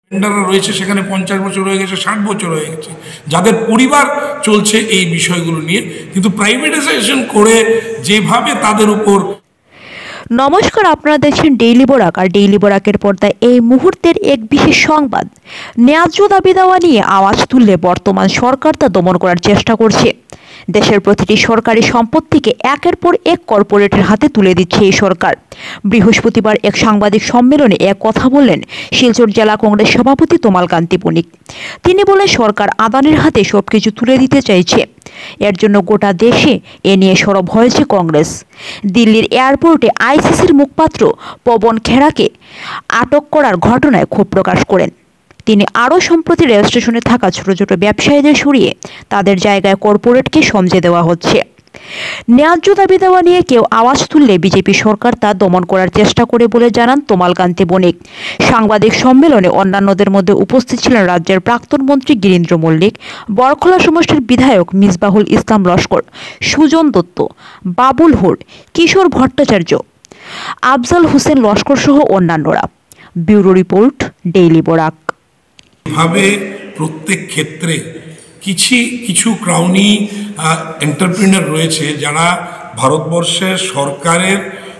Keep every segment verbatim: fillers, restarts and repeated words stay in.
ভেন্ডাররা রয়েছে সেখানে পঞ্চাশ বছর হয়ে গেছে, ষাট বছর হয়ে গেছে, যাদের পরিবার চলছে এই বিষয়গুলো নিয়ে, কিন্তু প্রাইভেটাইজেশন করে যেভাবে তাদের উপর। নমস্কার, আপনারা দেখছেন ডেইলি বরাক। আর ডেইলি বরাকের পর্দায় এই মুহূর্তের এক বিশেষ সংবাদ। ন্যায্য দাবি দেওয়া নিয়ে আওয়াজ তুললে বর্তমান সরকার তা দমন করার চেষ্টা করছে। দেশের প্রতিটি সরকারি সম্পত্তিকে একের পর এক কর্পোরেটের হাতে তুলে দিচ্ছে এই সরকার। বৃহস্পতিবার এক সাংবাদিক সম্মেলনে এক কথা বললেন শিলচর জেলা কংগ্রেস সভাপতি তমালকান্তি বণিক। তিনি বলেন, সরকার আদানির হাতে সবকিছু তুলে দিতে চাইছে। এর জন্য গোটা দেশে এ নিয়ে সরব হয়েছে কংগ্রেস। দিল্লির এয়ারপোর্টে আইসিসির মুখপাত্র পবন খেরাকে আটক করার ঘটনায় ক্ষোভ প্রকাশ করেন তিনি। আরও সম্প্রতি রেল স্টেশনে থাকা ছোট ছোট ব্যবসায়ীদের সরিয়ে তাদের জায়গায় কর্পোরেটকে সমঝে দেওয়া হচ্ছে। ন্যায্য দাবি দেওয়া নিয়ে কেউ আওয়াজ তুললে বিজেপি সরকার তা দমন করার চেষ্টা করে বলে জানান তমালকান্তি বণিক। সাংবাদিক সম্মেলনে অন্যান্যদের মধ্যে উপস্থিত ছিলেন রাজ্যের প্রাক্তন মন্ত্রী গিরীন্দ্র মল্লিক, বরখলা সমষ্টির বিধায়ক মিসবাহুল ইসলাম লস্কর, সুজন দত্ত, বাবুল হুর, কিশোর ভট্টাচার্য, আফজাল হোসেন লস্কর সহ অন্যান্যরা। Bureau report, daily Barak. এভাবে প্রত্যেক ক্ষেত্রে কিছু কিছু ক্রাউনি এন্টারপ্রিনার রয়েছে যারা ভারতবর্ষের সরকারের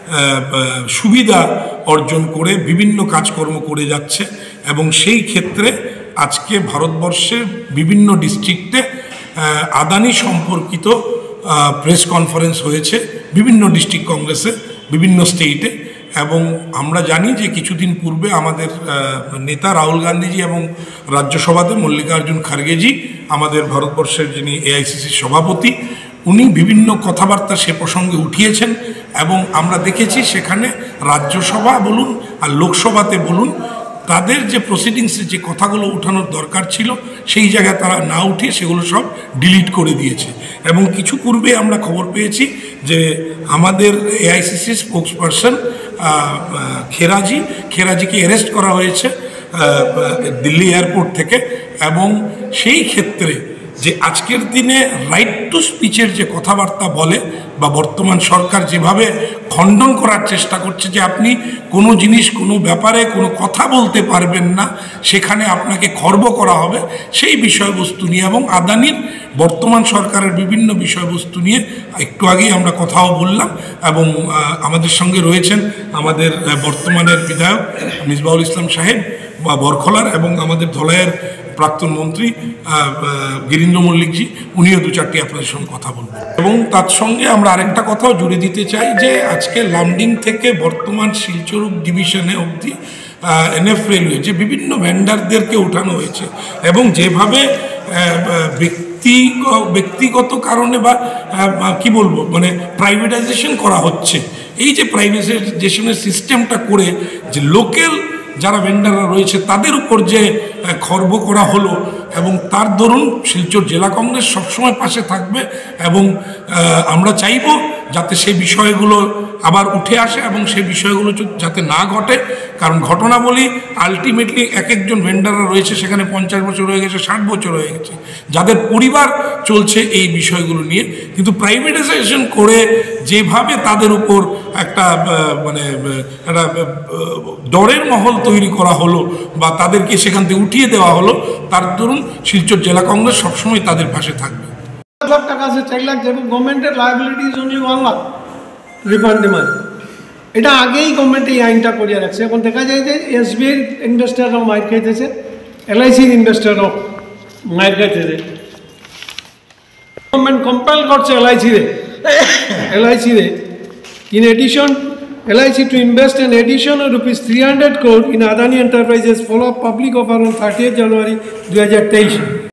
সুবিধা অর্জন করে বিভিন্ন কাজকর্ম করে যাচ্ছে, এবং সেই ক্ষেত্রে আজকে ভারতবর্ষের বিভিন্ন ডিস্ট্রিক্টে আদানি সম্পর্কিত প্রেস কনফারেন্স হয়েছে বিভিন্ন ডিস্ট্রিক্ট কংগ্রেসে, বিভিন্ন স্টেটে। এবং আমরা জানি যে কিছুদিন পূর্বে আমাদের নেতা রাহুল গান্ধীজি এবং রাজ্যসভাতে মল্লিকার্জুন খার্গেজি, আমাদের ভারতবর্ষের যিনি এআইসিসির সভাপতি, উনি বিভিন্ন কথাবার্তা সে প্রসঙ্গে উঠিয়েছেন। এবং আমরা দেখেছি সেখানে রাজ্যসভা বলুন আর লোকসভাতে বলুন, তাদের যে প্রসিডিংসে যে কথাগুলো উঠানোর দরকার ছিল সেই জায়গায় তারা না উঠিয়ে সেগুলো সব ডিলিট করে দিয়েছে। এবং কিছু পূর্বে আমরা খবর পেয়েছি যে আমাদের এআইসিসি স্পোক্স পারসন খেরাজি খেরাজিকে অ্যারেস্ট করা হয়েছে দিল্লি এয়ারপোর্ট থেকে। এবং সেই ক্ষেত্রে যে আজকের দিনে রাইট টু স্পিচের যে কথাবার্তা বলে বা বর্তমান সরকার যেভাবে খণ্ডন করার চেষ্টা করছে যে আপনি কোনো জিনিস কোনো ব্যাপারে কোনো কথা বলতে পারবেন না, সেখানে আপনাকে খর্ব করা হবে, সেই বিষয়বস্তু নিয়ে এবং আদানির বর্তমান সরকারের বিভিন্ন বিষয়বস্তু নিয়ে একটু আগেই আমরা কথাও বললাম। এবং আমাদের সঙ্গে রয়েছেন আমাদের বর্তমানের বিধায়ক মিসবাহুল ইসলাম সাহেব বা বরখলার, এবং আমাদের ধলাইয়ের প্রাক্তন মন্ত্রী গিরীন্দ্র মল্লিকজি, উনিও দু চারটি আপনাদের সঙ্গে কথা বলবেন। এবং তার সঙ্গে আমরা আরেকটা কথাও জুড়ে দিতে চাই যে আজকে লামডিং থেকে বর্তমান শিলচর ডিভিশনে অবধি এনএফ রেলওয়ে যে বিভিন্ন ভেন্ডারদেরকে উঠানো হয়েছে, এবং যেভাবে ব্যক্তি ব্যক্তিগত কারণে বা কি বলবো মানে প্রাইভেটাইজেশন করা হচ্ছে, এই যে প্রাইভেটাইজেশনের সিস্টেমটা করে যে লোকাল যারা ভেন্ডাররা রয়েছে তাদের উপর যে খর্ব করা হলো, এবং তার দরুন শিলচর জেলা কংগ্রেস সবসময় পাশে থাকবে। এবং আমরা চাইব যাতে সেই বিষয়গুলো আবার উঠে আসে এবং সেই বিষয়গুলো যাতে না ঘটে। কারণ ঘটনাবলী আলটিমেটলি এক একজন ভেন্ডাররা রয়েছে সেখানে পঞ্চাশ বছর হয়ে গেছে, ষাট বছর হয়ে গেছে, যাদের পরিবার চলছে এই বিষয়গুলো নিয়ে, কিন্তু প্রাইভেটাইজেশন করে যেভাবে তাদের উপর একটা মানে একটা ডরের মহল তৈরি করা হলো বা তাদেরকে সেখান থেকে উঠিয়ে দেওয়া হলো, তার দরুন শিলচর জেলা কংগ্রেস সবসময় তাদের পাশে থাকবে। লাখ টাকা আছে চার লাখ যাবে, গভর্নমেন্টের liability is only one lakh refund demand. এটা আগেই গভর্নমেন্ট এই আইনটা করিয়া রাখছে। এখন দেখা যায় যে এসবিআইয়ের ইনভেস্টাররাও মার খাইতেছে, এলআইসির ইনভেস্টাররাও মার খাইতেছে। গভর্নমেন্ট কম্পেল করছে এলআইসিরে এলআইসিরে in addition L I C to invest an additional rupees three hundred crore in Adani Enterprises follow-up public offer on thirtieth January two thousand twenty-three.